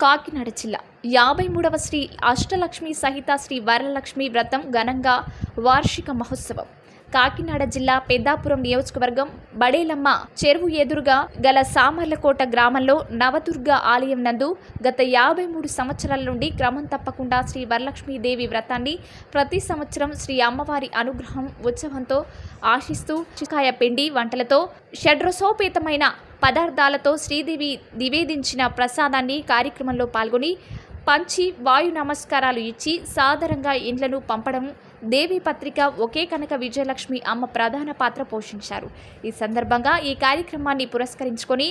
కాకినాడ జిల్లా 53వ శ్రీ అష్టలక్ష్మి సహిత శ్రీ వరలక్ష్మి వ్రతం ఘనంగా వార్షిక మహోత్సవం. కాకినాడ జిల్లా పెద్దాపురం నియోజకవర్గం బడేలమ్మ చెరువు ఎదురుగా గల సామర్లకోట గ్రామంలో నవదుర్గ ఆలయం నందు గత 53 సంవత్సరాల నుండి క్రమం తప్పకుండా శ్రీ వరలక్ష్మీదేవి వ్రతాన్ని ప్రతి సంవత్సరం శ్రీ అమ్మవారి అనుగ్రహం ఉత్సవంతో ఆశిస్తూ చికాయ పిండి వంటలతో షడ్రసోపేతమైన పదార్థాలతో శ్రీదేవి నివేదించిన ప్రసాదాన్ని కార్యక్రమంలో పాల్గొని పంచి వాయు నమస్కారాలు ఇచ్చి సాదరంగా ఇండ్లను పంపడం. దేవి పత్రిక ఒకే కనక విజయలక్ష్మి అమ్మ ప్రధాన పాత్ర పోషించారు. ఈ సందర్భంగా ఈ కార్యక్రమాన్ని పురస్కరించుకొని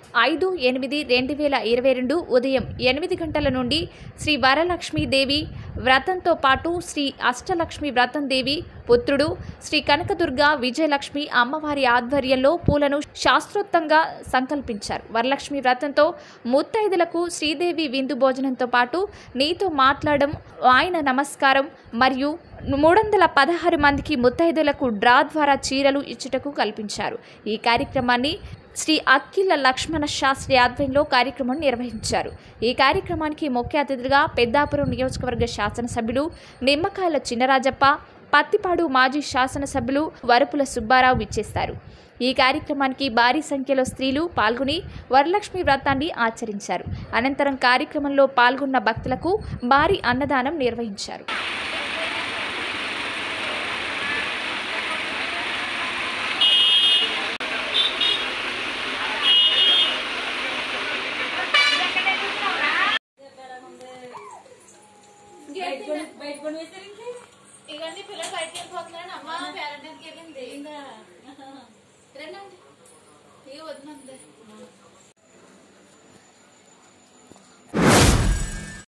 5/8/2022 ఉదయం 8 గంటల నుండి శ్రీ వరలక్ష్మీదేవి వ్రతంతో పాటు శ్రీ అష్టలక్ష్మి వ్రతం దేవి పుత్రుడు శ్రీ కనకదుర్గ విజయలక్ష్మి అమ్మవారి ఆధ్వర్యంలో పూలను శాస్త్రోక్తంగా సంకల్పించారు. వరలక్ష్మి వ్రతంతో ముత్తైదులకు శ్రీదేవి విందు భోజనంతో పాటు నీతో మాట్లాడడం, ఆయన నమస్కారం మరియు 316 మందికి ముత్తైదులకు డ్రా ద్వారా చీరలు ఇచ్చుటకు కల్పించారు. ఈ కార్యక్రమాన్ని శ్రీ అక్కిల లక్ష్మణ శాస్త్రి ఆధ్వర్యంలో కార్యక్రమం నిర్వహించారు. ఈ కార్యక్రమానికి ముఖ్య అతిథిగా పెద్దాపురం నియోజకవర్గ శాసనసభ్యులు నిమ్మకాయల చినరాజప్ప, పత్తిపాడు మాజీ శాసనసభ్యులు వరపుల సుబ్బారావు విచ్చేశారు. ఈ కార్యక్రమానికి భారీ సంఖ్యలో స్త్రీలు పాల్గొని వరలక్ష్మి వ్రతాన్ని ఆచరించారు. అనంతరం కార్యక్రమంలో పాల్గొన్న భక్తులకు భారీ అన్నదానం నిర్వహించారు.